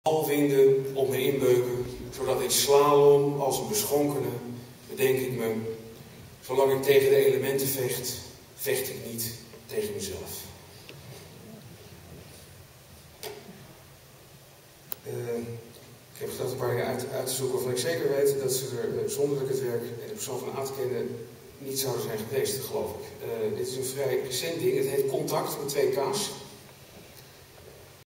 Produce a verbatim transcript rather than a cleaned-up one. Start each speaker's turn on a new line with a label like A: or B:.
A: walvinden op me inbeuken, zodat ik slalom als een beschonkene, bedenk ik me, zolang ik tegen de elementen vecht, vecht ik niet tegen mezelf. Uh, ik heb gedacht een paar dingen uit, uit te zoeken waarvan ik zeker weet dat ze er uh, zonder dat ik het werk en de persoon van A te kennen niet zouden zijn geweest, geloof ik. Uh, dit is een vrij recent ding, het heet Contact met twee K's.